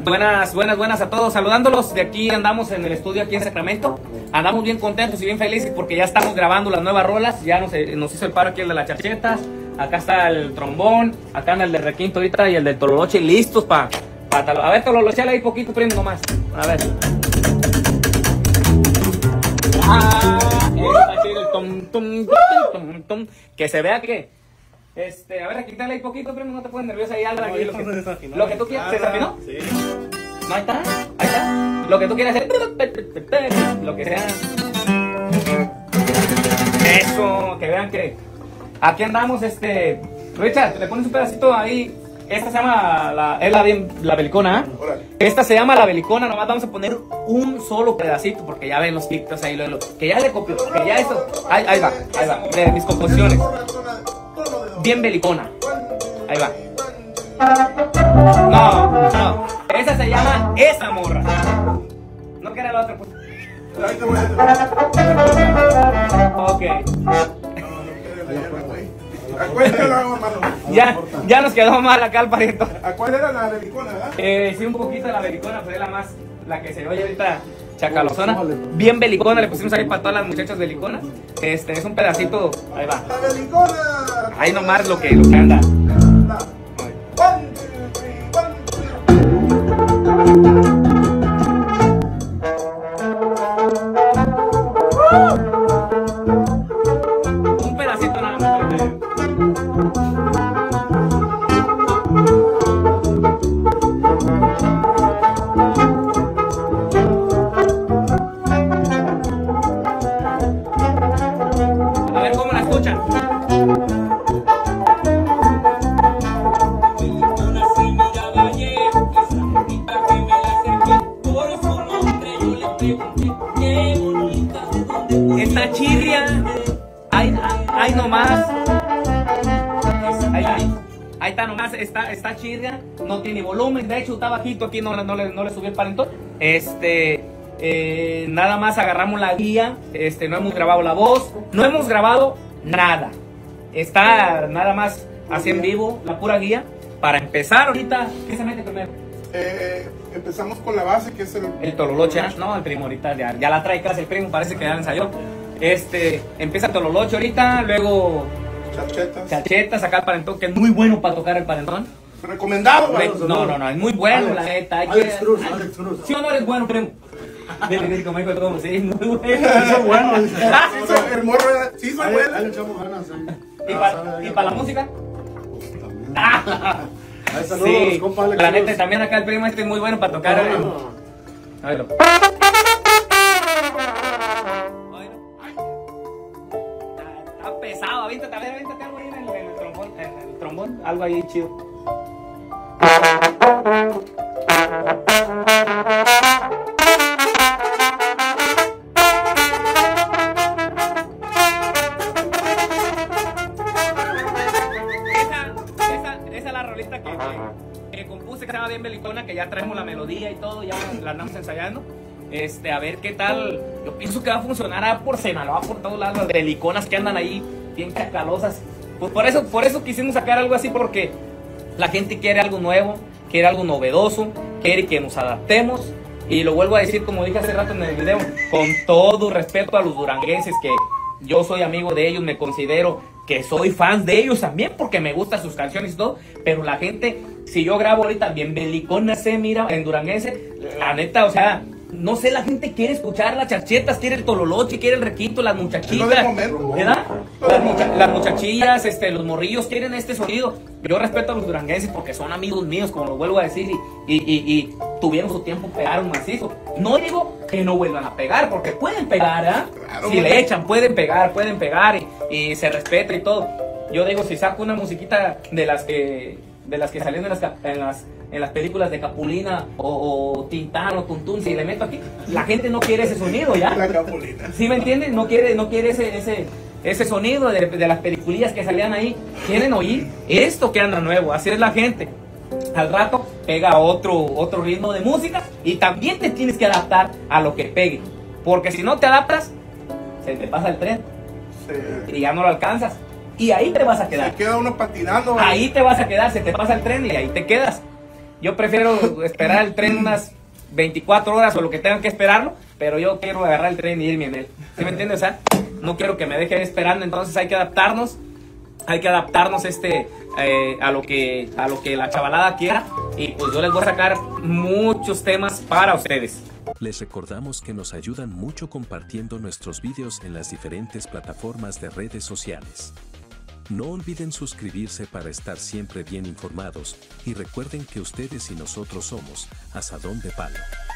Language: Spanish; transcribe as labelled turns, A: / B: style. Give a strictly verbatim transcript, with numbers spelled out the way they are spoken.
A: Buenas, buenas, buenas a todos, saludándolos. De aquí andamos en el estudio aquí en Sacramento. Andamos bien contentos y bien felices porque ya estamos grabando las nuevas rolas. Ya nos, nos hizo el paro aquí el de las charchetas. Acá está el trombón, acá anda el de requinto ahorita y el del tololoche listos para pa, a ver, tololocheale ahí poquito, primo, nomás. A ver. Ah, está chido el tom, tom, tom, tom, que se vea que este, a ver, quítale ahí poquito, primo, no te pones nervioso ahí, algo no, aquí, lo, que, lo que tú quieras. ¿Se desafinó? Sí. No, ahí está, ahí está. Lo que tú quieras hacer, lo que sea. Eso, que vean que aquí andamos, este, Richard, le pones un pedacito ahí. Esta se llama, la, es la, la belicona, ¿eh? Esta se llama la belicona, nomás vamos a poner un solo pedacito, porque ya ven los TikToks ahí, lo, lo, que ya le copio, que ya eso, ahí, ahí va, ahí va, de mis composiciones. Bien belicona, ahí va. No, no, esa se llama Esa Morra. No que era la otra, pues. Ok. Ya, ya nos quedó mal acá el pariento.
B: ¿A cuál era la belicona, verdad?
A: Eh, sí, un poquito la belicona, pues es la más, la que se oye ahorita chacalozona. Bien belicona, le pusimos ahí para todas las muchachas beliconas. Este, es un pedacito, ahí va.
B: ¡La belicona!
A: Ahí nomás lo que, lo que anda. Un pedacito nada más. A ver cómo la escuchan. Esta chirria, ahí, ahí nomás, ahí, ahí, ahí está nomás, está, está chirria, no tiene volumen, de hecho está bajito, aquí no, no, le, no le subí el palentón. Este, eh, nada más agarramos la guía, este, no hemos grabado la voz, no hemos grabado nada, está nada más así en vivo, la pura guía. Para empezar ahorita, ¿qué se mete primero?
B: Eh, empezamos con la base, que es el...
A: El tololoche, no, el primo ahorita ya, ya la trae casi el primo, parece que ya ensayó. Este, empieza el tololoche ahorita, luego...
B: Charchetas.
A: Charchetas, acá el parentón, que es muy bueno para tocar el parentón.
B: ¿Recomendado?
A: Re no, no, no, es muy bueno,
B: Alex,
A: la neta.
B: Alex Cruz, Alex Cruz.
A: ¿Sí o no eres bueno, primo? Dile, dile, como dijo todo, sí, muy bueno.
B: Soy bueno. El morro, sí, soy bueno.
C: Ahí le echamos ganas, sí.
A: ¿Y para pa la música?
C: Ahí saludos,
A: Sí,
C: compa Alex
A: la
C: Cruz.
A: neta, también acá el primo este es muy bueno para tocar.
C: No,
A: el...
C: no.
A: A verlo. Está pesado, aviéntate, a ver, aviéntate algo ahí en el, en el trombón, en el trombón, algo ahí chido. Esa, esa, esa es la rolita que, que, que compuse, que se llama Bien Belicona, que ya traemos la melodía y todo, ya la andamos ensayando. Este, a ver qué tal. Yo pienso que va a funcionar ah, por Sinaloa, por todos lados, las beliconas que andan ahí bien cacalosas. Pues por eso, por eso quisimos sacar algo así, porque la gente quiere algo nuevo, quiere algo novedoso, quiere que nos adaptemos. Y lo vuelvo a decir, como dije hace rato en el video, con todo respeto a los duranguenses, que yo soy amigo de ellos, me considero que soy fan de ellos también, porque me gustan sus canciones y todo. Pero la gente, si yo grabo ahorita bien belicona, se mira en duranguense, la neta, o sea, no sé, la gente quiere escuchar las charchetas, quiere el tololoche, quiere el requito, las muchachitas, ¿verdad? Las, mucha las muchachillas, este, los morrillos quieren este sonido. Yo respeto a los duranguenses porque son amigos míos, como lo vuelvo a decir, y, y, y, y tuvieron su tiempo, pegaron macizo. No digo que no vuelvan a pegar, porque pueden pegar, ¿ah? ¿eh? Claro, si le echan, pueden pegar, pueden pegar, y, y se respeta y todo. Yo digo, si saco una musiquita de las que, de las que salieron en las, en las en las películas de Capulina o, o Tintán o Tuntún, si le meto aquí, la gente no quiere ese sonido ya.
B: La Capulina.
A: ¿Sí me entiendes? No quiere, no quiere ese, ese, ese sonido de, de las peliculillas que salían ahí. Quieren oír esto que anda nuevo. Así es la gente. Al rato pega otro, otro ritmo de música y también te tienes que adaptar a lo que pegue. Porque si no te adaptas, se te pasa el tren. Sí. Y ya no lo alcanzas. Y ahí te vas a quedar.
B: Se queda uno patinando.
A: Ahí te vas a quedar, se te pasa el tren y ahí te quedas. Yo prefiero esperar el tren unas veinticuatro horas o lo que tengan que esperarlo, pero yo quiero agarrar el tren y irme en él. ¿Sí me entiendes? O sea, no quiero que me dejen esperando, entonces hay que adaptarnos, hay que adaptarnos este, eh, a, lo que, a lo que la chavalada quiera, y pues yo les voy a sacar muchos temas para ustedes.
C: Les recordamos que nos ayudan mucho compartiendo nuestros vídeos en las diferentes plataformas de redes sociales. No olviden suscribirse para estar siempre bien informados, y recuerden que ustedes y nosotros somos Asadón de Palo.